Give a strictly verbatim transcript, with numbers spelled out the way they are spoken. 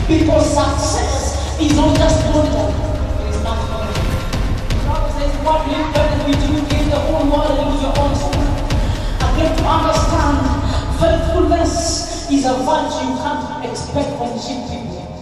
Because success is not just money. It is not money. The Bible says, what will you benefit if you gain the whole world and lose your own soul? I get to understand faithfulness is a virtue you can't expect from cheap people.